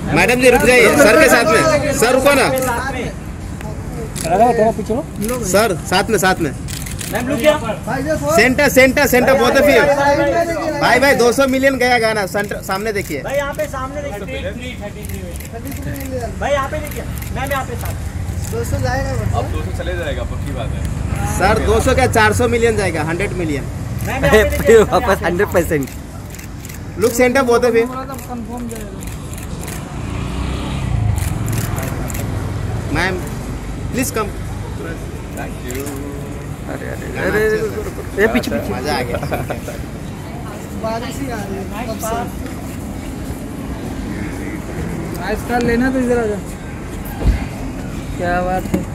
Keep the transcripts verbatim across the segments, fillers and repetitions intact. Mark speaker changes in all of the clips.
Speaker 1: Madam जी रुक जाइए, sir के साथ में, सर रुको ना, सर साथ में साथ में, सेंटर सेंटर सेंटर बहुत है। भाई भाई दो सौ मिलियन गया गाना, सेंटर सामने देखिए
Speaker 2: भाई, यहाँ पे सामने देखिए भाई, यहाँ पे देखिए मैम, यहाँ पे साथ दो सौ जाएगा, अब दो सौ चले जाएगा, पक्की बात है
Speaker 1: सर। दो सौ क्या चार सौ मिलियन जाएगा, हंड्रेड मिलियन
Speaker 3: वापस हंड्रेड परसेंट।
Speaker 1: लुक सेंटर बहुत है फिर। Ma'am please come.
Speaker 3: Thank you. अरे अरे अरे ये पीछे पीछे
Speaker 1: मजा आ गया।
Speaker 2: बारिश ही आ रही है,
Speaker 4: आइसक्रीम लेना तो इधर आ जा। क्या बात है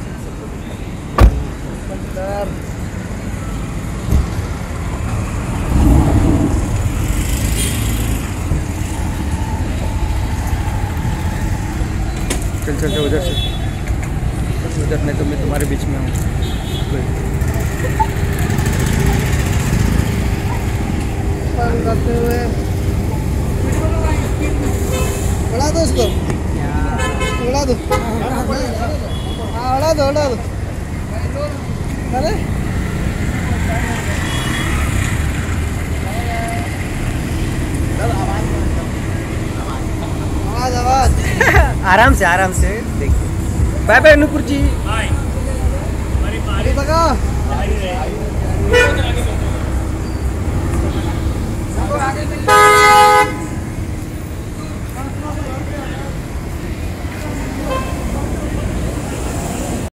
Speaker 3: चल चल चल उधर से, उधर नहीं तो मैं तुम्हारे बीच में हूँ।
Speaker 2: करते हुए उड़ा दो उसको, उड़ा दो, हाँ उड़ा दो उड़ा दो। अरे आवाज आवाज
Speaker 3: आराम से आराम से देखिए। बाय बाय नूपुर जी।